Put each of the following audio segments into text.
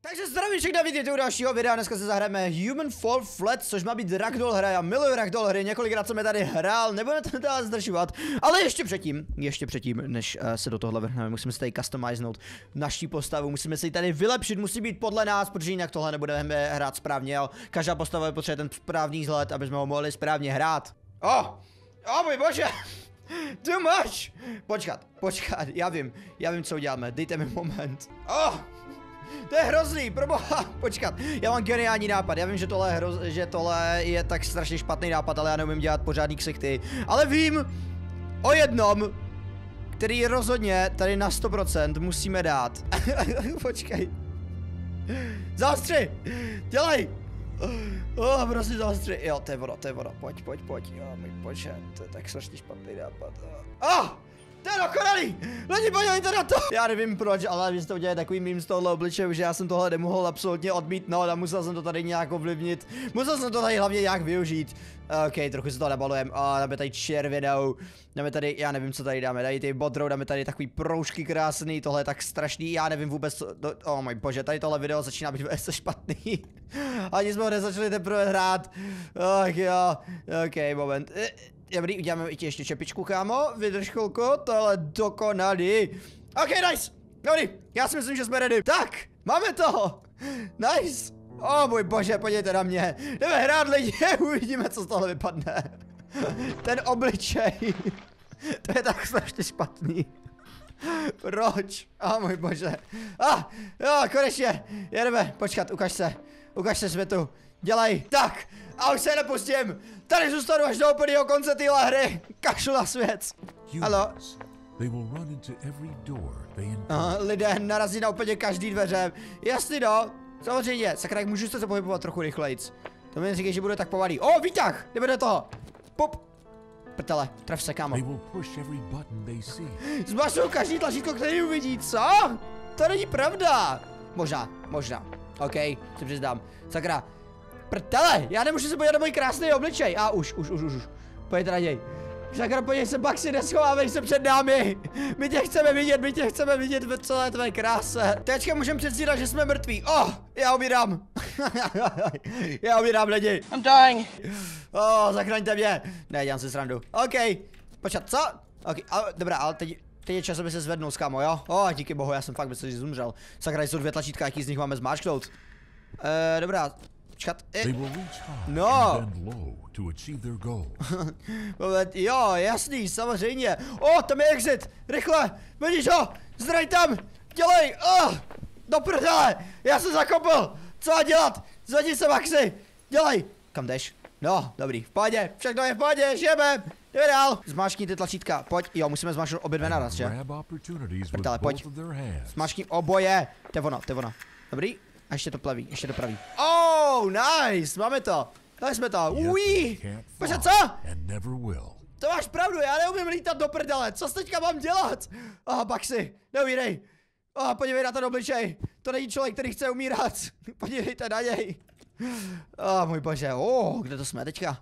Takže zdravím všechny, vítejte u dalšího videa, dneska se zahrajeme Human Fall Flat, což má být ragdoll hra, já miluji ragdoll hry, několikrát jsem je tady hrál, nebudeme to dále zdržovat, ale ještě předtím, než se do tohohle vrhneme, musíme si tady customiznout naší postavu, musíme si ji tady vylepšit, musí být podle nás, protože jinak tohle nebudeme hrát správně, jo. Každá postava potřebuje ten správný vzhled, aby jsme ho mohli správně hrát. Můj bože! Too much! Počkat, já vím, co uděláme, dejte mi moment. To je hrozný, proboha, počkat, já mám geniální nápad, já vím, že tohle je tak strašně špatný nápad, ale já neumím dělat pořádný ksichty, ale vím o jednom, který rozhodně tady na 100% musíme dát. Počkej. Zaostři, dělej. Prostě zaostři, jo, to je ono, pojď, jo, můj bože, to je tak strašně špatný nápad. To je dokonalý! Lidi, podívejte na to! Já nevím proč, ale vy jste udělali takový mím z tohohle obličeje, že já jsem tohle nemohl absolutně odmítnout a musel jsem to tady nějak ovlivnit. Musel jsem to tady hlavně nějak využít. OK, trochu se to nabalujeme. Dáme tady červenou. Dáme tady, já nevím, co tady dáme. Tady ty modrou, dáme tady takový proužky krásný. Tohle je tak strašný, já nevím vůbec, co. Můj bože, tady tohle video začíná být velice špatný. Ani jsme ho nezačali teprve hrát. Jo. OK, moment. Dobrý, uděláme i ti ještě čepičku, kámo. Vydrž chvilku, tohle dokonalý. OK, nice. Dobrý, já si myslím, že jsme ready. Tak, máme to. Nice. Můj bože, podívejte na mě. Jdeme hrát, lidi, uvidíme, co z tohle vypadne. Ten obličej. To je tak strašně špatný. Proč? Můj bože. Jo, konečně. Jedeme, počkat, ukaž se světu. Dělej, tak. A už se nepustím. Tady zůstanu až do úplného konce téhle hry. Kašlu na svět. Haló. Lidé narazí na úplně každý dveře. Jasný, no. Samozřejmě. Sakra, jak můžu se pohybovat trochu rychlejc. To mi říkají, že bude tak pomalý. Výtah. Jdeme do toho. Pup. Prtele, tref se, kámo. Zmažou každý tlačítko, který uvidí, co? To není pravda. Možná. OK, si přiznám. Sakra. Prtele, já nemůžu se podívat na můj krásný obličej. Už. Pojďte na něj. Sakra, podívej se, Baxi, neschovávej se před námi. My tě chceme vidět v celé tvé kráse. Teďka můžeme předstírat, že jsme mrtví. Já umírám. Já umírám, lidi. I'm dying. Zachraňte mě. Ne, dělám si srandu. OK, počkat, co? OK, dobrá, ale teď je čas, aby se zvednul, kámo, jo? Díky bohu, já jsem fakt myslel, že zumřel. Sakra, jsou 2 tlačítka, jaký z nich máme zmáčknout. Dobrá. Počkat. No. Jo, jasný, samozřejmě. Tam je exit. Rychle. Vidíš ho? Zdraj tam. Dělej. Do prdele. Já jsem zakopl. Co má dělat? Zvedni se, Maxi. Dělej. Kam jdeš? No, dobrý. V pohodě. Všechno je v pohodě. Žijeme. Jdeme dál. Zmáčkni ty tlačítka. Pojď. Jo, musíme zmáčknout obě dvě naraz, že? Prdele, pojď. Zmáčkni oboje. To je ono. Dobrý. A ještě to praví. Nice, máme to. Dali jsme to. Počkej, co? To máš pravdu, já neumím lítat do prdele. Co teďka mám dělat? Baxi, neuvírej. Podívej na ten obličej. To není člověk, který chce umírat. Podívejte na něj. Můj bože. Kde to jsme teďka?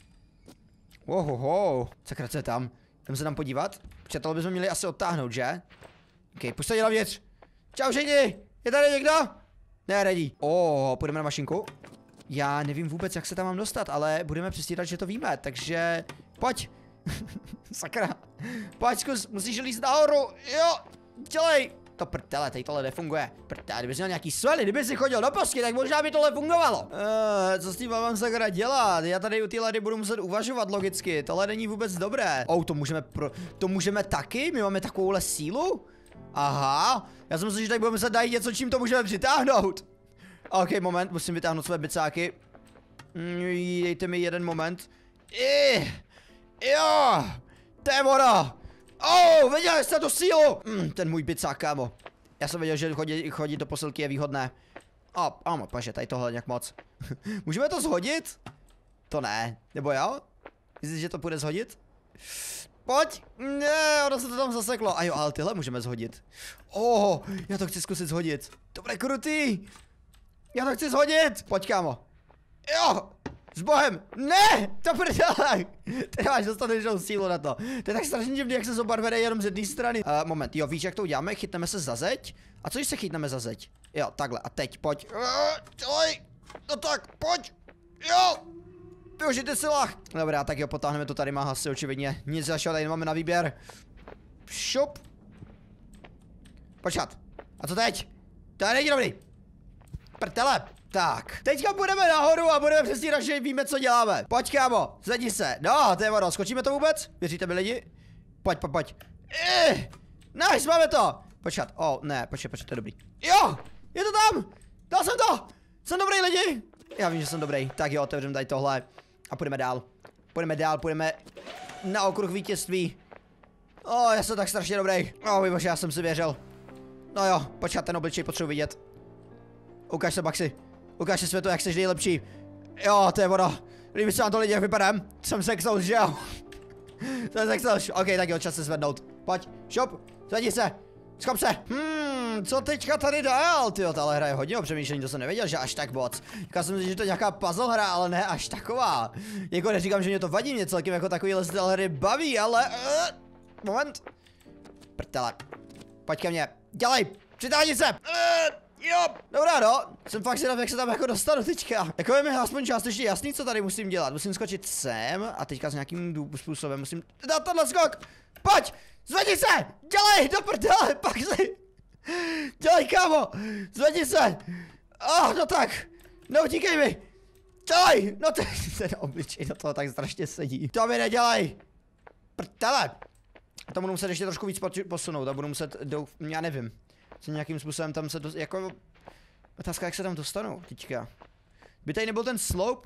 Sakra, co je tam? Jdeme se tam podívat? Protože tohle bychom měli asi odtáhnout, že? OK, pojď se dělat věc. Čau všichni. Je tady někdo? Ne, ready. Půjdeme na mašinku. Já nevím vůbec, jak se tam mám dostat, ale budeme předstírat, že to víme, takže pojď. Sakra. Pojď, zkus, musíš líst nahoru. Jo, dělej. To prdele, tady tohle nefunguje. Prdele, kdyby jsi měl nějaký svaly, kdyby jsi chodil do posky, tak možná by tohle fungovalo. Co s tím mám sakra dělat? Já tady u té ledy budu muset uvažovat logicky, tohle není vůbec dobré. To můžeme taky? My máme takovouhle sílu? Aha, já jsem myslel, že tady budeme muset najít něco, čím to můžeme přitáhnout. OK, moment, musím vytáhnout své bicáky. Dejte mi jeden moment. Jo, to je ono. Viděli jste tu sílu. Ten můj bicák, kámo. Já jsem věděl, že chodit do posilky je výhodné. Paže, tady tohle nějak moc. Můžeme to shodit? To ne, nebo jo? Myslíš, že to půjde shodit? Pojď! Ne, ono se to tam zaseklo. Jo, ale tyhle můžeme shodit. Já to chci zkusit shodit. To bude krutý. Já to chci shodit. Pojď, kámo. Jo, s bohem. Ne, to prdele. Ty máš dostatečnou sílu na to. To je tak strašně divný, jak se zobarvené jenom z jedné strany. Moment, jo, víš, jak to uděláme? Chytneme se za zeď. A co když se chytneme za zeď? Jo, takhle. A teď, pojď. Dělej. No tak, pojď. Jo. Využijte silách. Dobrá, tak jo, potáhneme to tady, má asi očividně. Nic dalšího tady nemáme na výběr. Šup. Počkat. A co teď? To není dobrý. Prtele. Tak, teďka půjdeme nahoru a budeme přestírat, že víme, co děláme. Pojď, kámo, zvedni se. No, to je ono, skočíme to vůbec? Věříte mi lidi? Pojď. Nice, máme to. Počkat, ne, počkat, to je dobrý. Jo, je to tam. Dal jsem to. Jsem dobrý lidi. Já vím, že jsem dobrý. Tak jo, otevřeme tady tohle. A půjdeme dál. Půjdeme na okruh vítězství. Já jsem tak strašně dobrý. Můj bože, já jsem si věřil. No jo, počkat, ten obličej potřebuji vidět. Ukaž se, Baxi. Ukaž se světu, jak jsi nejlepší. Jo, to je ono. Líbí se vám to lidi, jak vypadám. Jsem sexouš, že jo? Jsem sexouš. OK, tak jo, čas se zvednout. Pojď, šup, zvedni se. Schop se. Co teďka tady dál? Tyjo, tahle hra je hodně o přemýšlení, to jsem nevěděl, že až tak moc. Říkal jsem si, že to je nějaká puzzle hra, ale ne až taková. Jako neříkám, že mě to vadí, mě celkem jako takovýhle styl hry baví, ale... Moment. Prtele. Pojď ke mně. Dělej, přitáhni se. Jo, dobrá no, jsem fakt zvědav, jak se tam jako dostanu teďka. Jako je mi aspoň částečně jasný, co tady musím dělat. Musím skočit sem a teďka s nějakým způsobem musím dát tenhle skok. Pojď, zvedni se, dělej, do prdele, pak si. Dělej, kámo, zvedni se. No tak, neutíkej mi. Dělej, no ten obličej do toho tak strašně sedí. To mi nedělej. Prdele. To budu muset ještě trošku víc posunout a budu muset, já nevím. Co nějakým způsobem tam se jako... Otázka, jak se tam dostanu teďka. By tady nebyl ten slope?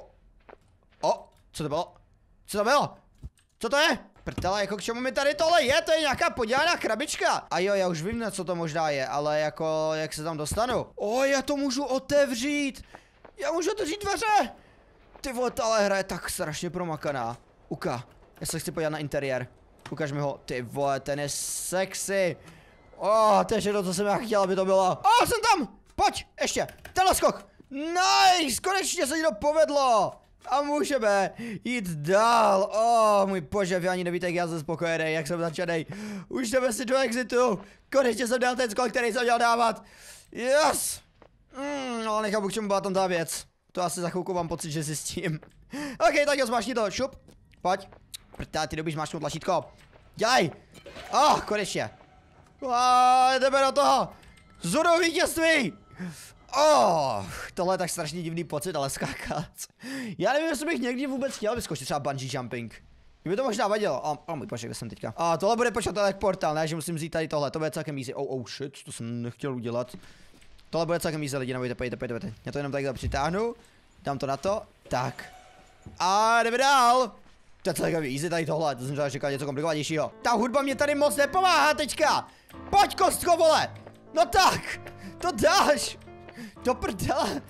Co to bylo? Co to bylo? Co to je? Prtele, jako k čemu mi tady tohle je? To je nějaká podělaná krabička. A jo, já už vím, co to možná je, ale jako, jak se tam dostanu? Já to můžu otevřít. Já můžu otevřít dveře. Ty vole, tahle hra je tak strašně promakaná. Uka, já se chci podívat na interiér. Ukaž mi ho, ty vole, ten je sexy. To je všechno, co jsem já chtěl, aby to bylo. Jsem tam! Pojď, ještě, tenhle skok. Nice, konečně se to povedlo. A můžeme jít dál. Můj bože, vy ani nevíte, jak já jsem spokojený, jak jsem začanej. Už jdeme si do exitu. Konečně jsem dal ten skok, který jsem měl dávat. Yes. Ale nechápu, k čemu byla tam ta věc. To asi za chvilku mám pocit, že zjistím. OK, tak jo, zmášni to, šup. Pojď. Prtá, ty dobíš mášnout tlačítko. Dělej. Konečně. Jdeme do toho. Zuru vítězství. Tohle je tak strašně divný pocit, ale skákat. Já nevím, jestli bych někdy vůbec chtěl vyskočit třeba bungee jumping. Mě by to možná vadilo. Můj bože, kde jsem teďka? Tohle bude počátek portál, ne, že musím vzít tady tohle, to bude celkem easy. Shit, to jsem nechtěl udělat. Tohle bude celkem easy, lidi, nebojte, pojďte. Já to jenom takhle přitáhnu, dám to na to, tak. A jdeme dál. To je celkem easy tady tohle, to jsem třeba čekal něco komplikovanějšího. Ta hudba mě tady moc nepomáhá teďka. Pojď, kostko, vole. No tak, to dáš. Do prdele.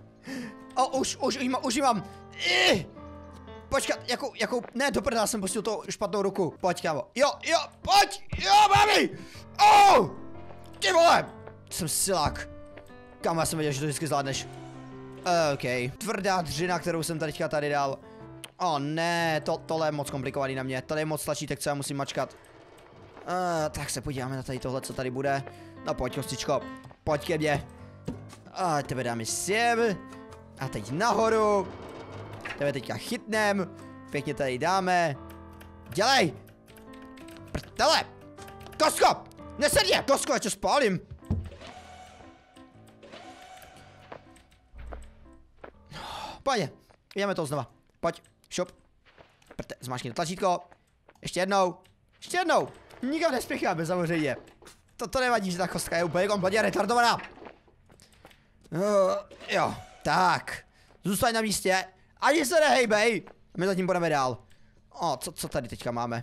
Už ji mám. Počkat, jakou, ne, do prdele, jsem pustil to špatnou ruku. Pojď, kámo. Jo, pojď, jo, mami. Ty vole. Jsem silák. Kámo, já jsem věděl, že to vždycky zvládneš. OK. Tvrdá dřina, kterou jsem tady dal. Ne, tohle je moc komplikovaný na mě. Tady je moc tlačítek, co já musím mačkat. Tak se podíváme na tady tohle, co tady bude. No pojď, kostičko. Pojď ke mně. Tebe dáme sem. A teď nahoru. Tebe teďka chytnem. Pěkně tady dáme. Dělej. Prdele. Kostko. Nesedě. Kostko, já tě spálím. Pojď. Jdeme to znova. Pojď. Šup. Zmáškni tlačítko. Ještě jednou. Nikam nespěcháme, samozřejmě. To nevadí, že ta kostka je úplně kompletně retardovaná. Jo, tak. Zůstaň na místě. Ani se nehejbej. My zatím budeme dál. Co tady teďka máme?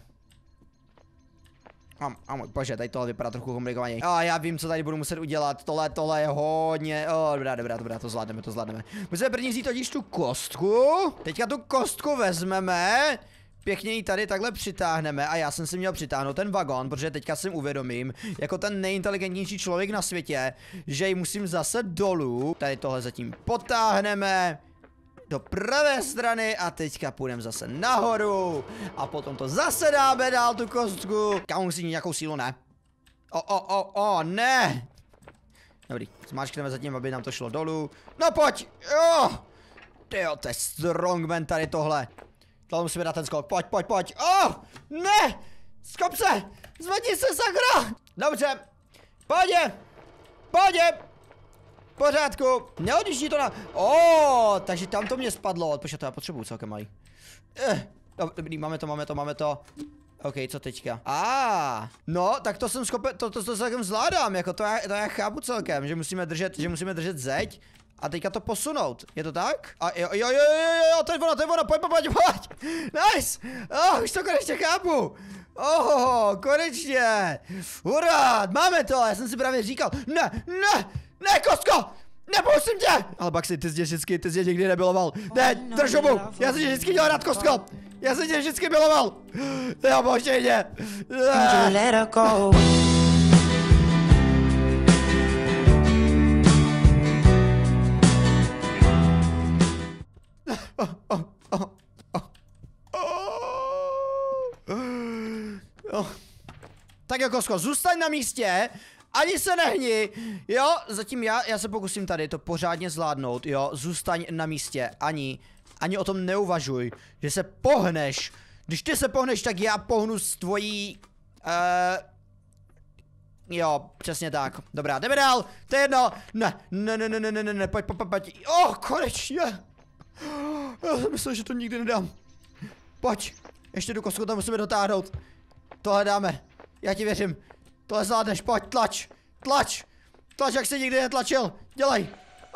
Můj bože, tady tohle vypadá trochu komplikovaně. Já vím, co tady budu muset udělat. Tohle je hodně. Dobrá, to zvládneme. Musíme první vzít totiž tu kostku. Teďka tu kostku vezmeme. Pěkně ji tady takhle přitáhneme a já jsem si měl přitáhnout ten vagon, protože teďka si uvědomím, jako ten nejinteligentnější člověk na světě, že ji musím zase dolů. Tady tohle zatím potáhneme do pravé strany a teďka půjdeme zase nahoru a potom to zase dáme dál tu kostku. Kámo, musí mít nějakou sílu, ne? Ne! Dobrý, zmáčkneme zatím, aby nám to šlo dolů. No pojď! Jo! Tyjo, to je strongman tady tohle. Tohle musíme dát ten skok, pojď. Ne! Skop se! Zvedni se, sakra! Dobře. Pojď! V pořádku. Neodjíždí to na... Takže tam to mě spadlo. Počkej, to já potřebuju celkem mají. Dobrý, máme to. OK, co teďka? No, tak to jsem schopen, to celkem zvládám, jako to já chápu celkem, že musíme držet zeď a teďka to posunout, je to tak? A jo, to je ono, pojď. Nice! Už to konečně chápu. Konečně! Hurá, máme to, já jsem si právě říkal, ne, Kostko! Nepustím tě! Ale Baxi, ty jsi nikdy nebyloval. Ne, drž hubu, já jsem tě vždycky dělal rád, Kostko! Já jsem tě vždycky miloval! Jo, bože mě! Tak jo, Kosko, zůstaň na místě, ani se nehni, jo, zatím já se pokusím tady to pořádně zvládnout, jo, zůstaň na místě, ani o tom neuvažuj, že se pohneš. Když ty se pohneš, tak já pohnu s tvojí... Jo, přesně tak. Dobrá, jdeme dál. To je jedno. Ne, pojď. Konečně. Já jsem myslel, že to nikdy nedám. Pojď. Ještě tu kostku tam musíme dotáhnout. Tohle dáme. Já ti věřím. Tohle zvládneš, pojď, tlač, jak jsi nikdy netlačil. Dělej.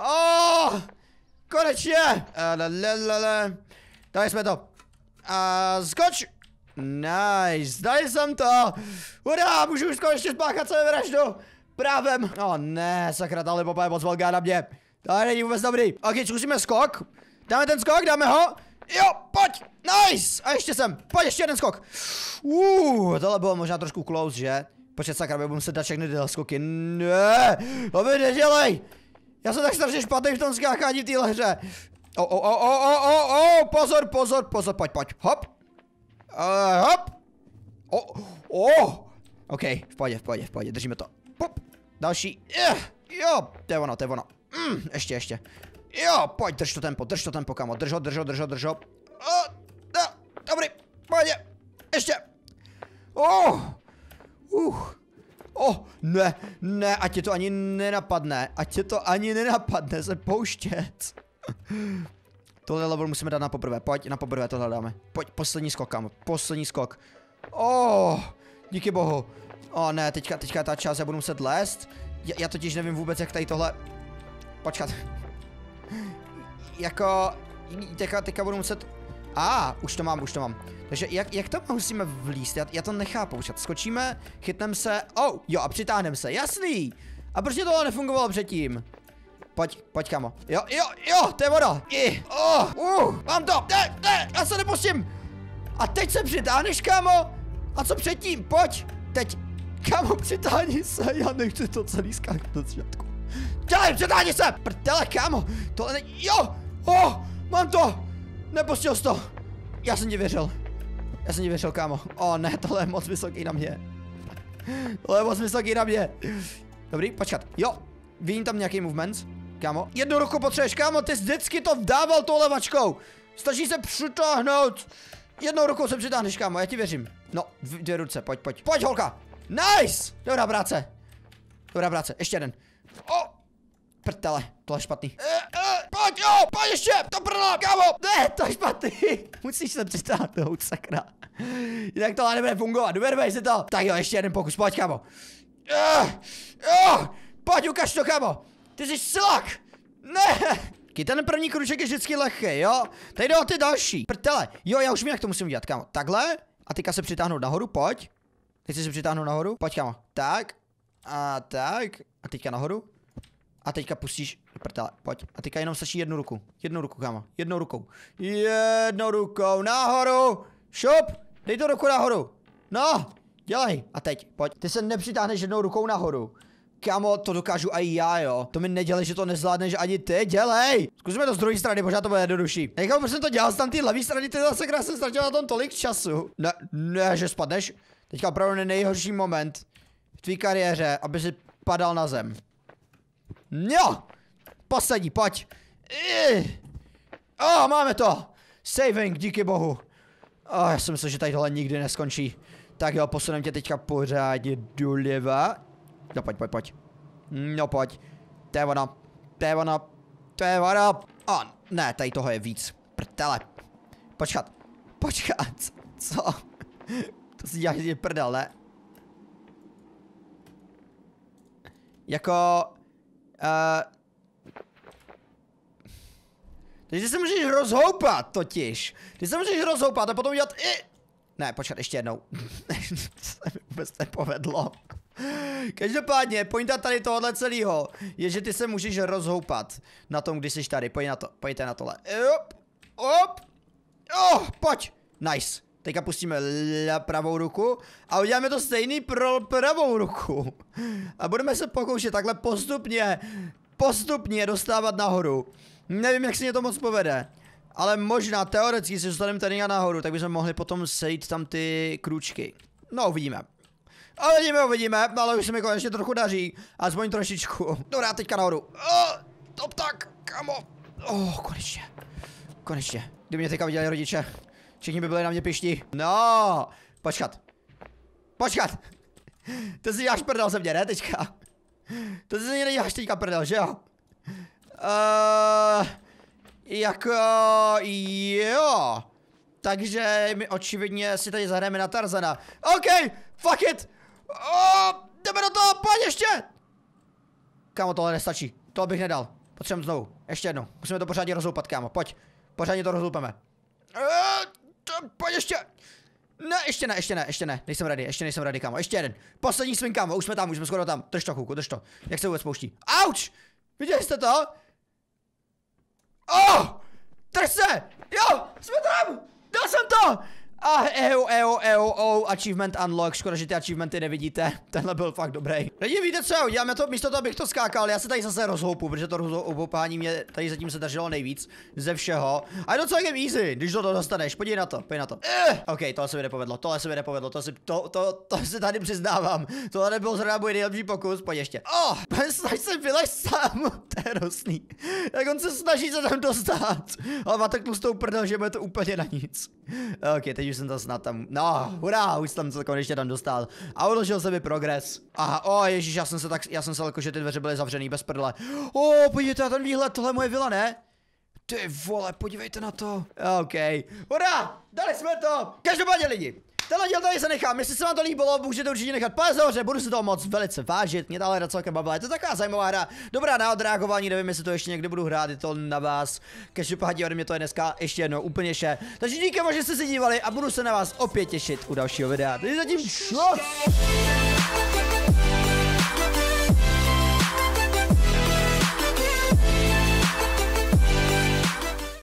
Konečně! Dali jsme to. Skoč! Nice, dali jsem to! Hurá, můžu už konečně spáchat sebevraždu! Právem! Ne, sakra, ta lipopa je moc velká na mě. To není vůbec dobrý. Ok, zkusíme skok. Dáme ten skok, dáme ho. Jo, pojď! Nice! A ještě sem, pojď, ještě jeden skok. Tohle bylo možná trošku close, že? Počkej, sakra, budu muset dát všechny tyhle skoky. Ne, to mi nedělej! Já jsem tak strašně špatný v tom skákání v téhle hře. Pozor, pojď, hop. Hop. OK, v pohodě, držíme to. Pop. Další. Jo, to je ono. Ještě. Jo, pojď, drž to tempo, kamo, drž ho. Dobrý, pohodě. Ještě. Ne, ať tě to ani nenapadne se pouštět. Tohle level musíme dát na poprvé, pojď, na poprvé tohle dáme. Pojď, poslední skok, kámo, poslední skok. Díky bohu. Ne, teďka je ta část, já budu muset lézt. Já totiž nevím vůbec, jak tady tohle... Počkat. Teďka budu muset... Už to mám. Takže jak to musíme vlíst? Já to nechápu. Počkat, skočíme, chytneme se, jo, a přitáhneme se, jasný! A proč tohle nefungovalo předtím? Pojď, kamo. Jo, to je ono. Mám to, ne, já se nepustím. A teď se přitáhneš, kamo? A co předtím? Pojď, teď. Kamo, přitáhni se, já nechci to celý skákat do začátku. Dělej, přitáhni se! Prdele, kamo, tohle není, jo, mám to. Nepustil jsi to. Já jsem ti věřil, kámo. Ne, tohle je moc vysoký na mě. Dobrý, počkat, jo. Vidím tam nějaký movement, kámo. Jednu ruku potřebuješ, kámo, ty jsi vždycky to vdával tou levačkou. Stačí se přitáhnout. Jednou rukou se přitáhneš, kámo, já ti věřím. No, dvě ruce, pojď. Pojď, holka. Nice! Dobrá práce, ještě jeden. Prdele, tohle je špatný. Pojď ještě, to prla, kámo. Ne, to je špatný. Musíš se přitáhnout, sakra. Jinak tohle nebude fungovat, uvědomej si to. Tak jo, ještě jeden pokus, pojď, kámo. Pojď, ukaž to, kámo. Ty jsi silák. Ne. Ten první kruček je vždycky lehký, jo. Tady jde o ty další. Prdele, jo, já už vím, jak to musím dělat, kámo. Takhle. A teďka se přitáhnout nahoru, pojď. Teď se přitáhnout nahoru, pojď, kámo. Tak. A teďka nahoru. A teďka pustíš, prdele, pojď. A teďka jenom stačí jednu ruku, kámo. Jednou rukou, nahoru. Šup, dej to ruku nahoru. No, dělej. A teď, pojď. Ty se nepřitáhneš jednou rukou nahoru. Kámo, to dokážu i já, jo. To mi nedělej, že to nezvládneš ani ty, dělej. Zkusíme to z druhé strany, možná to bude jednodušší. Nechápu, proč jsem to dělal z tam té levé strany, ty zase krásně ztratil na tom tolik času. Ne, že spadneš. Teďka opravdu nejhorší moment v tvý kariéře, aby si padal na zem. Jo! Poslední, pojď. Máme to. Saving, díky bohu. Já jsem myslel, že tady tohle nikdy neskončí. Tak jo, posunem tě teďka pořádně doleva. No pojď. No pojď. To je ono. Ne, tady toho je víc. Prtele. Počkat. Co? To si děláš prdel, ne? Jako... Takže se můžeš rozhoupat totiž. Ty se můžeš rozhoupat a potom dělat Ne, počkat, ještě jednou. Se mi vůbec nepovedlo. Každopádně, pointa tady tohohle celého je, že ty se můžeš rozhoupat na tom, když jsi tady. Pojďte na tohle. Pojď. Nice. Teďka pustíme pravou ruku a uděláme to stejný pro pravou ruku. A budeme se pokoušet takhle postupně dostávat nahoru. Nevím, jak se mě to moc povede. Ale možná teoreticky, si dostaneme tady nahoru, tak bychom mohli potom sejít tam ty krůčky. No, uvidíme. Uvidíme, ale už se mi konečně trochu daří. Aspoň trošičku. Dobrá, teďka nahoru. Top tak, kamo. Konečně. Kdyby mě teďka viděli rodiče, všichni by byli na mě pyšní. No, počkat. To si děláš prdel ze mě, ne, teďka? To si mě neděláš teďka prdel, že jo? Jako jo. Takže my očividně si tady zahrajeme na Tarzana. OK, fuck it. Jdeme do toho, pojď ještě. Kámo, tohle nestačí. To bych nedal. Potřebujeme znovu. Ještě jednou. Musíme to pořádně rozhoupat, kámo. Pojď. Pořádně to rozhoupeme. Pojď ještě. Ne, ještě ne. Ještě nejsem ready, kámo. Ještě jeden. Poslední swing, kámo. Už jsme skoro tam. Drž to, chůku, drž to. Jak se vůbec pouští? Auč! Viděli jste to? Drž se! Jo! Jsme tam! Dal jsem to! Achievement unlock, škoda, že ty achievementy nevidíte. Tenhle byl fakt dobrý. Lidi, víte co, uděláme to místo toho, abych to skákal, já se tady zase rozhoupu, protože to rozhoupání mě tady zatím se drželo nejvíc ze všeho. A je to celkem easy, když to dostaneš, podívej na to. OK, tohle se mi nepovedlo, to se tady přiznávám. Tohle nebyl zrovna můj nejlepší pokus, pojď ještě. Snaž se vylez sám, to je hrozný. Jak on se snaží se tam dostat. Ale má tak tlustou prdel, že bude to úplně na nic. OK, teď už jsem to snad tam, no, hurá, už jsem se konečně tam dostal. A odložil se mi progres. Aha, ježíš, já jsem se lekl, že ty dveře byly zavřený bez prdele. Podívejte na ten výhled, tohle je moje vila, ne? Ty vole, podívejte na to. OK, hurá, dali jsme to. Každopádně lidi, tenhle díl tady se nechám, jestli se vám to líbilo, můžete určitě nechat palec nahoře, budu si toho moc velice vážit, mě dále celkem bavila, je to taková zajímavá hra, dobrá na odreagování, nevím, jestli to ještě někdy budu hrát, je to na vás, každopádně ode mě to je dneska ještě jednou úplně vše, takže díky moc, že jste se dívali a budu se na vás opět těšit u dalšího videa, takže zatím čus!